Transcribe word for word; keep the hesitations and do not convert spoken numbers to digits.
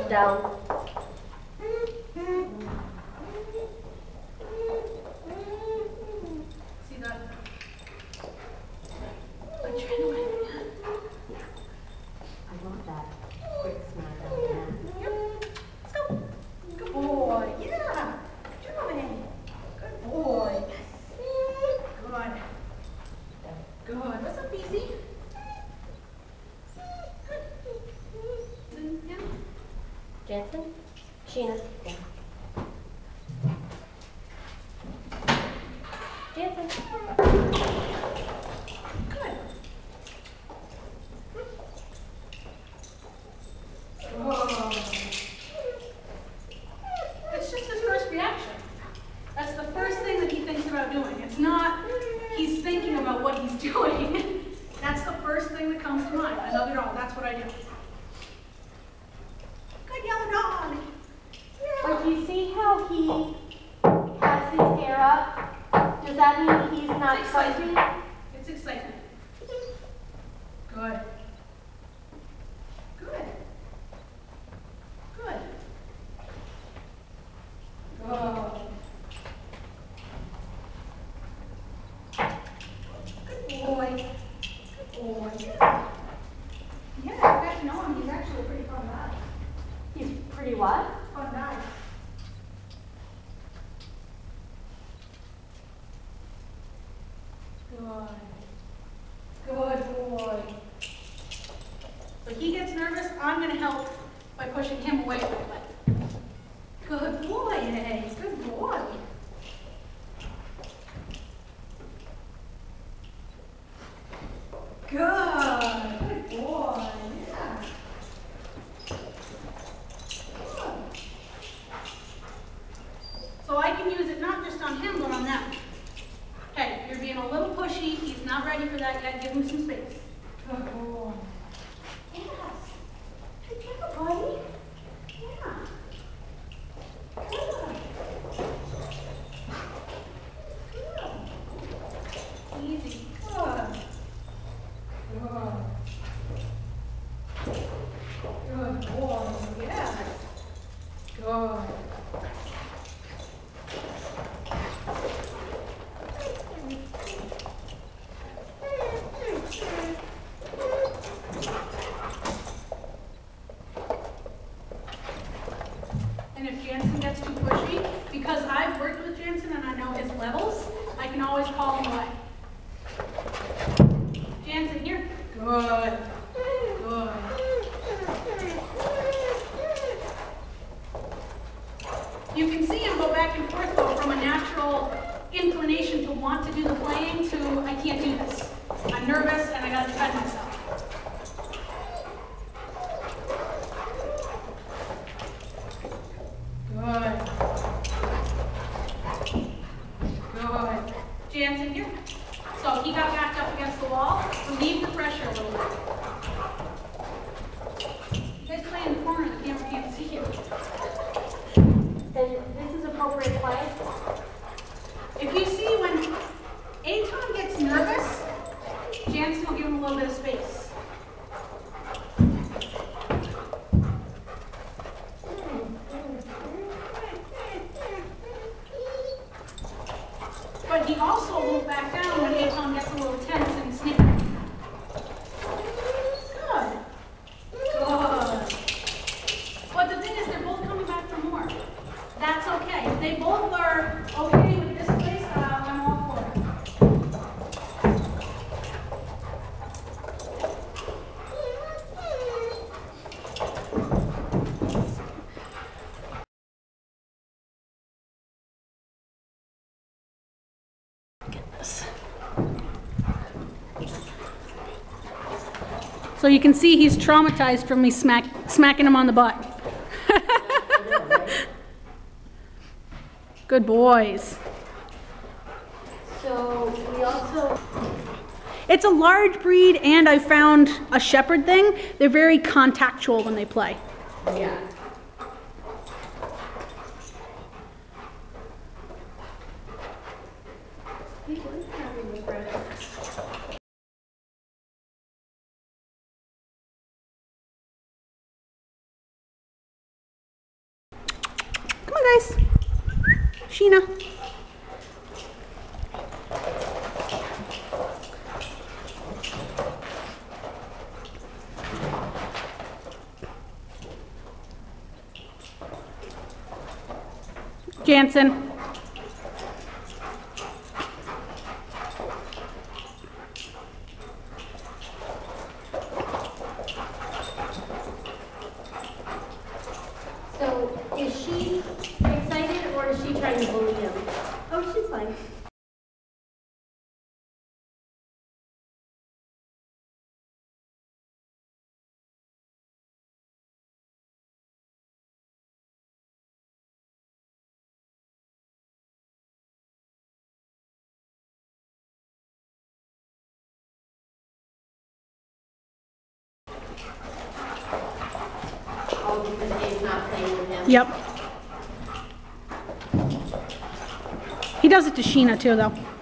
down. See that? Adrenaline. I want that quick smack out of that. Yep. Let's go. Good boy. Yeah. Adrenaline. Good boy. Yes. Good. Good. What's up, B C? Yeah. Jansen? Sheena. Yeah. Jansen. Good. Whoa. It's just his first reaction. That's the first thing that he thinks about doing. It's not he's thinking about what he's doing. That's the first thing that comes to mind. I love it all. That's what I do. Good yellow dog. But do you see how he has his hair up? Does that mean he's not It's fighting? excitement. It's excitement. Good. Good. Good. Good. Good boy. Good boy. Yeah, you guys know him. He's actually a pretty fun guy. He's pretty what? Fun guy. Good. Good boy. So he gets nervous. I'm going to help by pushing him away a little bit. Good boy, hey. Good boy. Good. Good boy. Yeah. Good. So I can use it not just on him, but on them. Okay, you're being a little pushy. He's not ready for that yet. Give him some space. Good boy. Yes. Good job, buddy. Yeah. Good. Good. Easy. Good. Good. Good boy. Yes. Good. And if Jansen gets too pushy, because I've worked with Jansen and I know his levels, I can always call him away. Jansen, here. Good. Good. You can see him go back and forth though from a natural inclination to want to do the playing to I can't do this. I'm nervous and I gotta defend myself. Good. Good. Jansen here. So he got backed up against the wall. Relieve the pressure a little bit. You guys play in the corner, the camera can't see you. And this is appropriate play? If you see when Aitan gets nervous, Jansen will give him a little bit of space. But he also won't back down when Aitan gets a little tense and sneaky. Good. Good. But the thing is, they're both coming back for more. That's okay. If they both are okay with this play style, I'm all for it. So you can see he's traumatized from me smack, smacking him on the butt. Good boys. So we also... It's a large breed, and I found a shepherd thing. They're very contactual when they play. Yeah. Sheena. Jansen. So is she excited or is she trying to bully him? Oh, she's fine. Oh, because Dave's not playing with him. Yep. He does it to Sheena too, though.